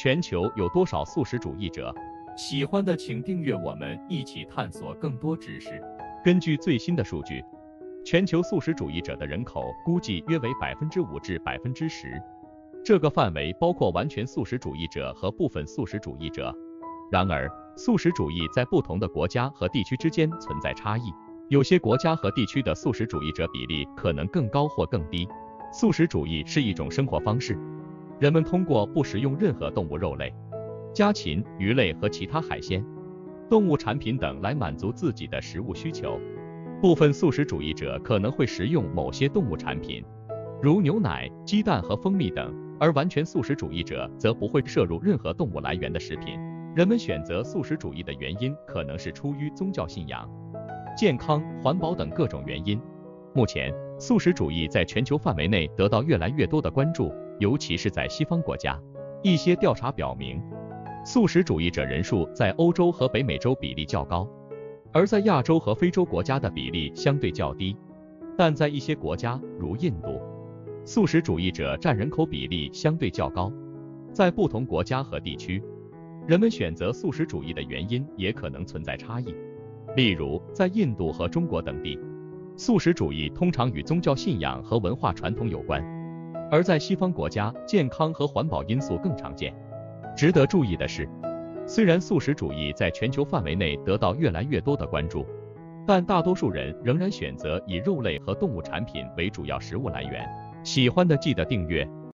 全球有多少素食主义者？ 喜欢的请订阅我们，一起探索更多知识。 根据最新的数据，全球素食主义者的人口估计约为5%至10%，这个范围包括完全素食主义者和部分素食主义者。然而，素食主义在不同的国家和地区之间存在差异，有些国家和地区的素食主义者比例可能更高或更低。素食主义是一种生活方式，人们通过不食用任何动物肉类、家禽、鱼类和其他海鲜、动物产品等来满足自己的食物需求。部分素食主义者可能会食用某些动物产品，如牛奶、鸡蛋和蜂蜜等，而完全素食主义者则不会摄入任何动物来源的食品。人们选择素食主义的原因可能是出于宗教信仰、健康、环保等各种原因。目前，素食主义在全球范围内得到越来越多的关注，尤其是在西方国家。一些调查表明，素食主义者人数在欧洲和北美洲比例较高，而在亚洲和非洲国家的比例相对较低。但在一些国家，如印度，素食主义者占人口比例相对较高。在不同国家和地区，人们选择素食主义的原因也可能存在差异。例如，在印度和中国等地，素食主义通常与宗教信仰和文化传统有关，而在西方国家，健康和环保因素更常见。值得注意的是，虽然素食主义在全球范围内得到越来越多的关注，但大多数人仍然选择以肉类和动物产品为主要食物来源。喜欢的记得订阅。